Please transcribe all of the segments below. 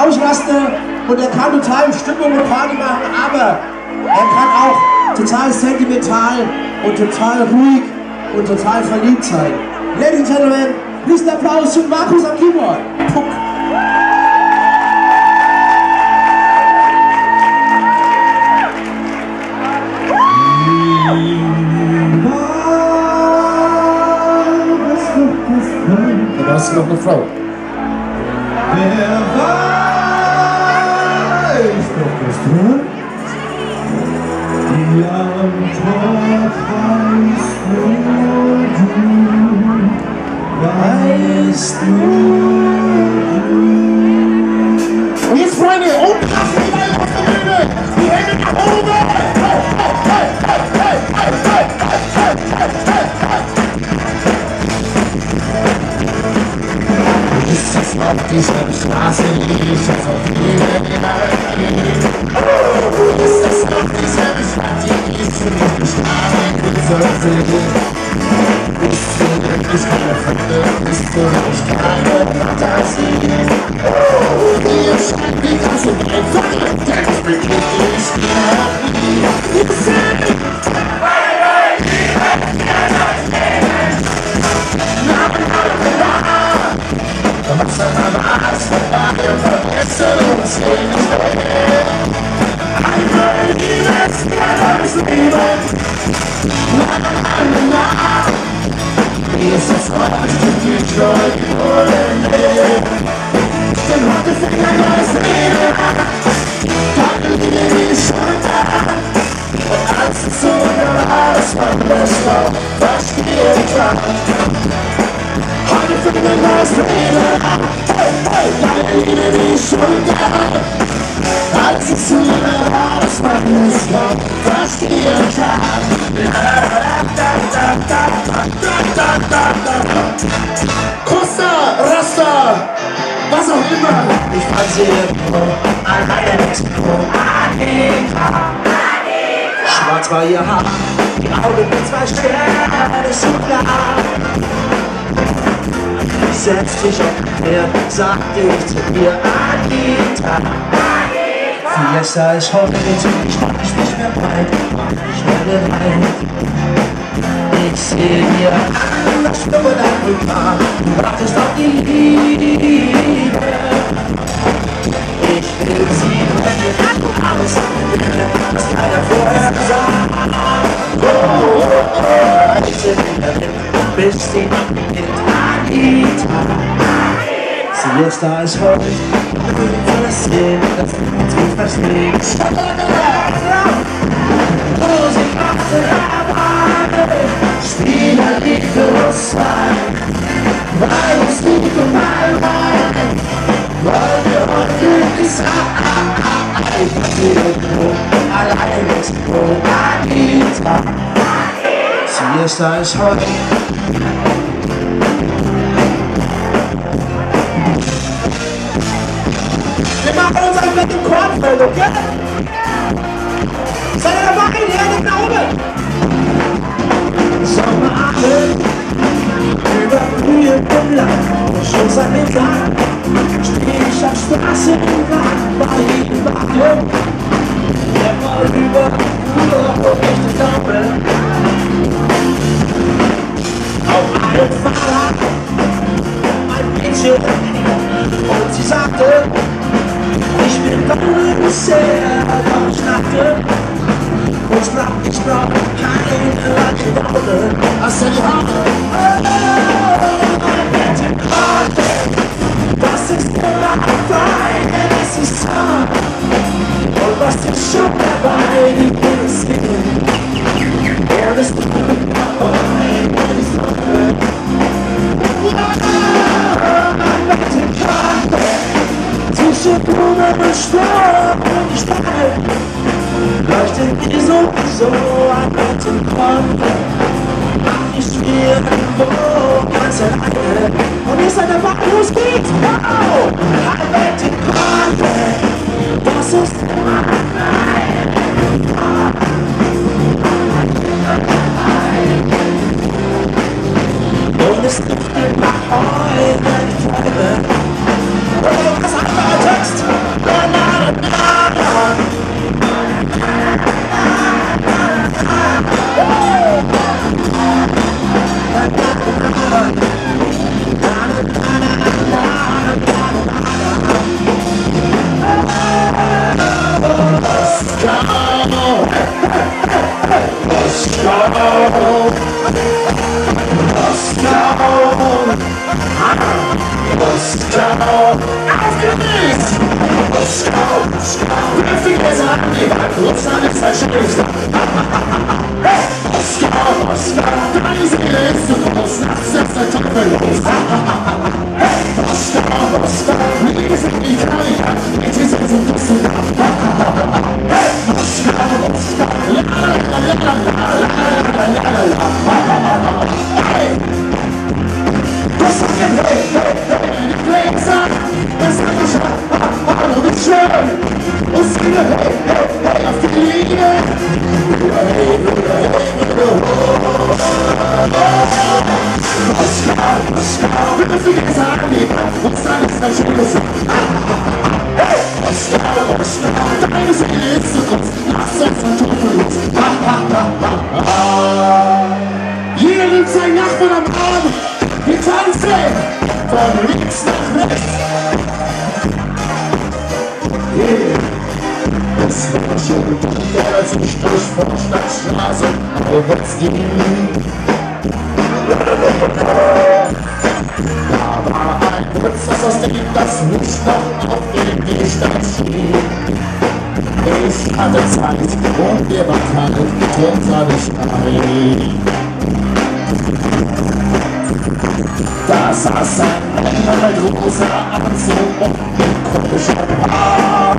ausrasten und er kann total in Stimmung und Party machen, aber er kann auch total sentimental und total ruhig und total verliebt sein. Ladies and Gentlemen, please Applaus für Markus am Keyboard. Puck. Da hast du noch eine Frau. Wer weiß, doch das Tod? Die Antwort weißt nur du, weißt nur du. Und jetzt, Freunde, und auf der Bühne, die Hände nach oben! Ist das auf dieser Straße, die ich auf jeder ist das auf dieser Stadt, die ich für mich bestrafen sollte? Ist für wirklich keine Fremde, ist für mich keine Fantasie. Hier scheint die ganze Welt verrückt, denn ich begegne dich noch nie. Ich seh, was was vorbei und vergessen uns nicht mehr. Eine Liebe, neues Leben. Wie ist das heute, die Joy ohne Nähe? Denn heute fängt ein neues Leben an. Deine Liebe ist schon da. Und als es so alles von der Schlau verstehe kann. Heute fängt ein neues Leben an. Deine Liebe ist schon da. Als es so alles von der Schlau verstehe kann. Costa, Rasta, was auch immer. Ich fand sie irgendwo alleine Mexiko. Anita, schwarz war ihr Haar, die Augen mit 2 Sternen, ist so klar. Setz dich auf den Pferd, sagte ich zu ihr, Anita. Fiesta ist heute, ich mach mich nicht mehr breit, ich werde rein. Ich seh dir an, das Stimme dein Rückgrat, du wartest auf die Liebe. Ich will sie, wenn wir alles was keiner vorher sah. Ich seh wieder hin, bis sie beginnt, Anita. Siesta ist heute, für das Sehen, das du verstehst. Musik macht Spieler lieblos sein, weil uns gut und mal rein, weil wir heute glücklich sein. Ich muss irgendwo allein Mexiko, Anita. Siesta ist heute. Wir machen uns ein Bett im Kornfeld, okay? Seid ihr dabei? Die Hände nach oben! Sommerabend, über Brühe im Land, schon seit Mittag steh ich am Straßenrand bei jedem Wagen. Der Ball über Uhr und ich die Daumen. Auf einem Fahrrad, ein Mädchen, und sie sagte, ich bin doch sehr verschnackt. Und ich brauch keine Laune aus der Haare. Ein Bett im Kornfeld, das ist immer fein, es ist hart. Und was ist schon dabei, die will es singen. Er ist dabei, er ist dabei. Ein Bett im Kornfeld, zwischen Blumen und Sturm und Stein. Leuchtet mir sowieso ein Bett im Kornfeld. Mach ich mir irgendwo ganz alleine. Und ihr seid dabei, wo es geht. Wow! Ein Bett im Kornfeld, das ist mein. Und es trifft immer heute, ich träume. Oh, was anderer Text! Viele sagen, die Welt Russland ist wahrscheinlich da. Hey, Moskau, Moskau, deine Seele ist zu groß, nachts ist der Teufel los. Hey, Moskau, Moskau, Liebe sind die Italiener, die sind so lustig. Hey, Moskau, Moskau, la la la la la la la la la. Hey, was sagt ihr? Hey, hey, hey, die Gläser, das ist doch schon, hallo, wie schön. Und singe, hey, hey, hey, auf die Liebe. Moskau, Moskau, bitte viele sagen, Liebe, Russland ist verschiedene. Hey, Moskau, Moskau, deine Seele ist zu groß, lass uns von Teufel los. Jeder nimmt seinen Nachbarn am Arm, wir tanzen von links nach rechts. Es war schon dunkel, als ich durch Vorstadtstraße aufwärts ging. Da war ein kurzes System, das mich noch auf den Gehsteig schien. Ich hatte Zeit und mir war kalt, drunter nicht ein. Da saß ein Mann mit rosa Anzug und mit komischer Haar.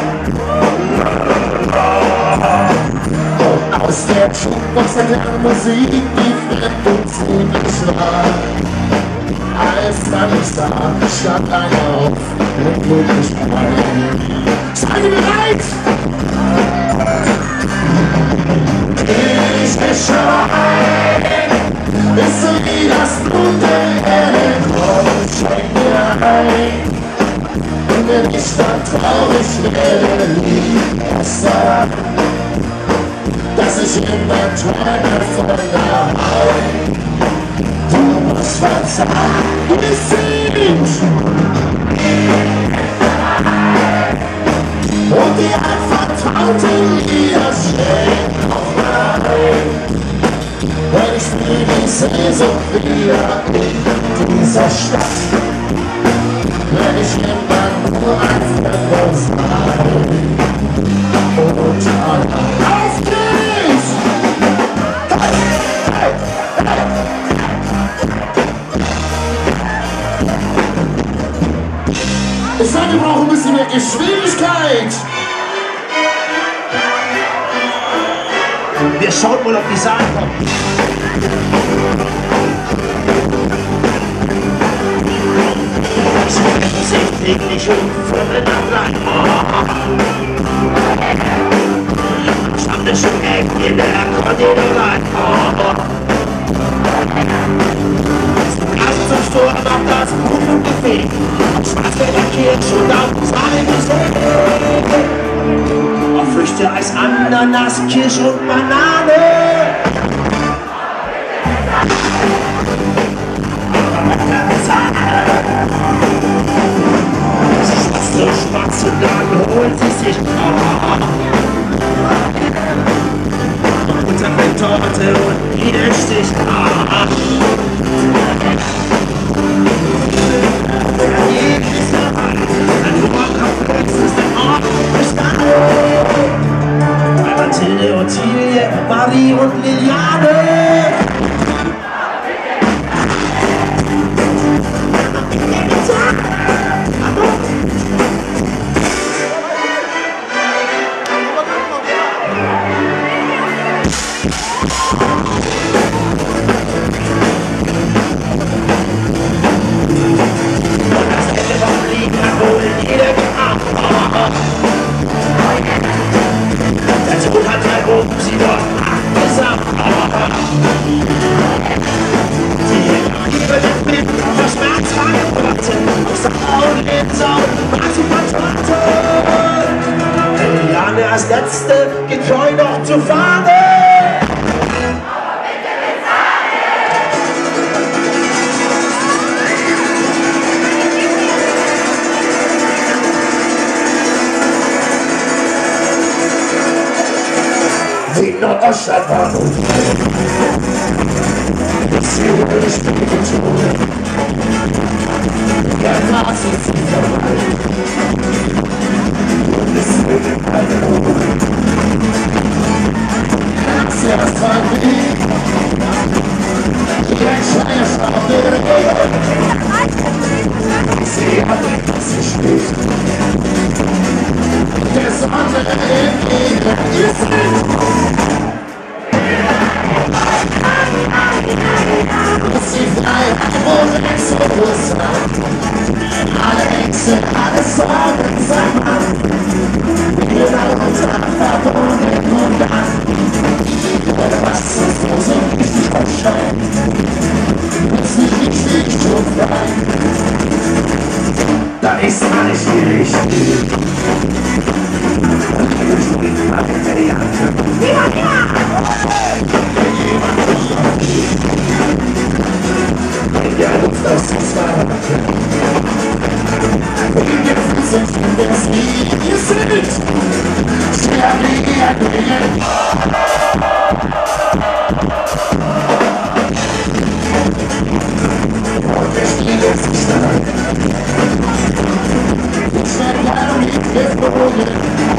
Und aus der Jukebox der Musik, die fremd und ziemlich war. Als dann ich sah, stand einer auf und lud mich ein. Seid ihr bereit? Griechischer Wein ist so wie das Blut der Erde, komm und schenk mir ein. Und wenn ich dann traurig werde, lieb es daran, dass ich immer träume von der Haut. Du musst verzeihen, du bist singt. Und die anvertrauten Lieder stehen noch mal ein. Wenn ich fühle die Sehnsucht wieder in dieser Stadt, wenn ich immer nur ein Fremder sein. Und auf geht's! Hey, hey, hey. Ich sag, wir brauchen ein bisschen mehr Geschwindigkeit! Wir schauen mal, ob die Sahne kommt. Sich täglich voneinander ein. Stand es schon eng in der Kontinental. Erst zum Sturm auf das Kuchenbuffet. Auf Schwarzwälder Kirsch und auf Sahne gesehen. Auf Früchte, Eis, Ananas, Kirsch und Banane. Sie schmatzt so schwarz und dann holt sie sich Butterfett-Torte und Bienenstich. Ein Rohrkopf ist ein Ort bestanden. Bei Mathilde, Ottilie, Marie und Liliane. Der Tod hat drei Oben, sie dort abgesagt. Die Liebe wird mit verschmerzfreien Worten aus der Augen in Sauen, Marzipantorte. Eliane als Letzte geht treu noch zur Fahne. Wie Norddeutschland war nun ich sehe dich mit dem Tod. Der Glas ist vorbei. Und es kann ich dir nicht geben. Ich bin eine Variante. Ja! Wenn der Luft aus dem Sahne. In der Füße sind der See, ihr seht, sterben und es geht jetzt nicht stark. Ich werde leider nicht geflogen.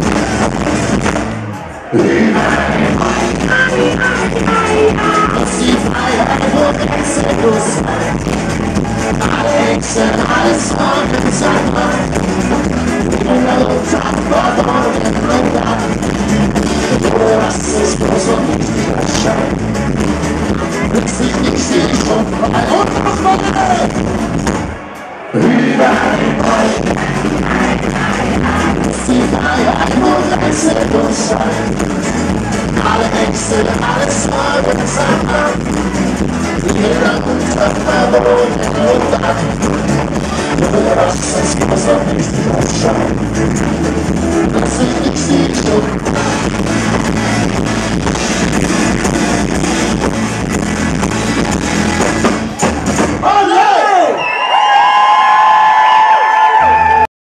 Ist die Freiheit, wo wechsellos sein. Alle Hexen, alles Sorgen, Sahne. In der Luft ab, verborgen und ab. Was ist bloß und nicht wieder Schein. Bis ich nicht still und frei und nochmal. Über den Wolken. Ist die Freiheit, wo wechsellos sein. Alle Hexen, alles Sorgen.